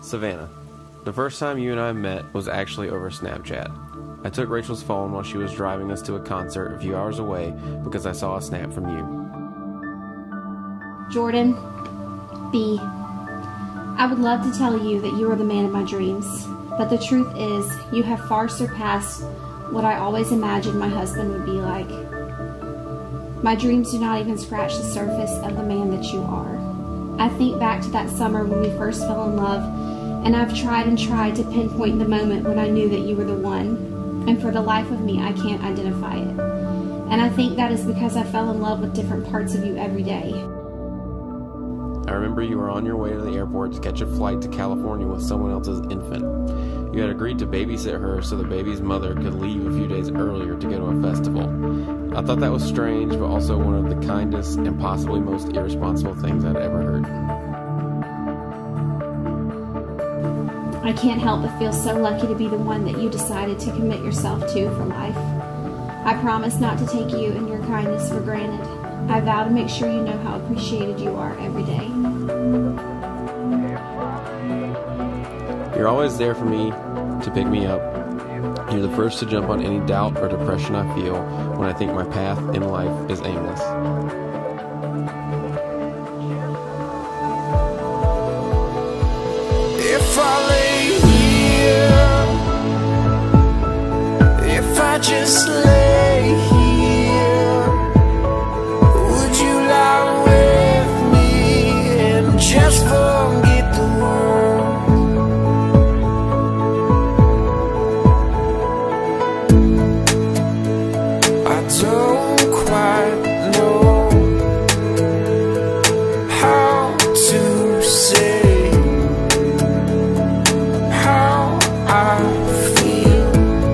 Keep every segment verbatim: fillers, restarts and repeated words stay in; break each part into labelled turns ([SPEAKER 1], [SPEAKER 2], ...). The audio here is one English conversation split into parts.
[SPEAKER 1] Savannah. The first time you and I met was actually over Snapchat. I took Rachel's phone while she was driving us to a concert a few hours away because I saw a snap from you.
[SPEAKER 2] Jordan, B. I would love to tell you that you are the man of my dreams, but the truth is you have far surpassed what I always imagined my husband would be like. My dreams do not even scratch the surface of the man that you are. I think back to that summer when we first fell in love, and I've tried and tried to pinpoint the moment when I knew that you were the one, and for the life of me I can't identify it. And I think that is because I fell in love with different parts of you every day.
[SPEAKER 1] I remember you were on your way to the airport to catch a flight to California with someone else's infant. You had agreed to babysit her so the baby's mother could leave a few days earlier to go to a festival. I thought that was strange, but also one of the kindest and possibly most irresponsible things I'd ever heard.
[SPEAKER 2] I can't help but feel so lucky to be the one that you decided to commit yourself to for life. I promise not to take you and your kindness for granted. I vow to make sure you know how appreciated you are every day.
[SPEAKER 1] You're always there for me to pick me up. You're the first to jump on any doubt or depression I feel when I think my path in life is aimless.
[SPEAKER 3] If I lay here, if I just lay here, would you lie with me and just forget the world? I don't quite know how to say how I feel.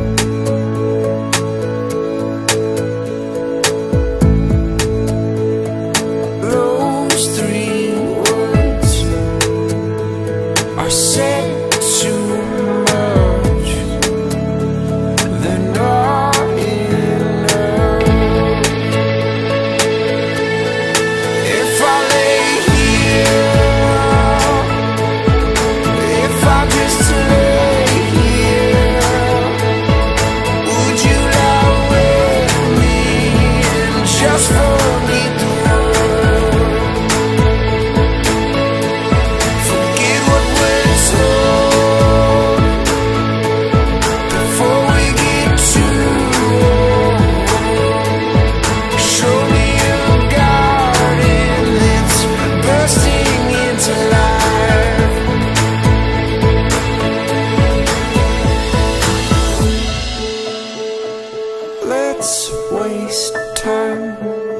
[SPEAKER 3] Those three words are said too much. They're not enough. If I lay here, if I just lay here, would you lie with me and just forget the world? Forget what we're told before we get too old. Show me a garden that's bursting into life. Let's waste time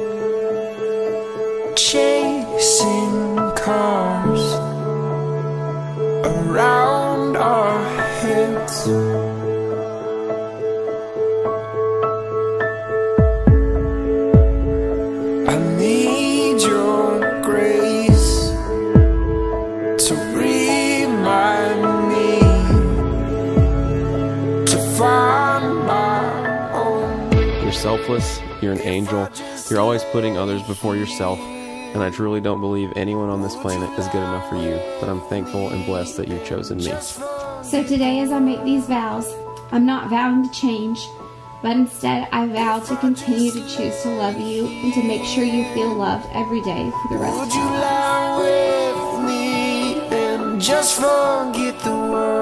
[SPEAKER 3] chasing cars around our heads. I need your grace to remind me to find my own.
[SPEAKER 1] You're selfless, you're an angel, you're always putting others before yourself, and I truly don't believe anyone on this planet is good enough for you, but I'm thankful and blessed that you've chosen me.
[SPEAKER 2] So today as I make these vows, I'm not vowing to change, but instead I vow to continue to choose to love you and to make sure you feel loved every day for the rest
[SPEAKER 3] Would
[SPEAKER 2] of
[SPEAKER 3] you
[SPEAKER 2] your life.
[SPEAKER 3] lie with me and just forget the world?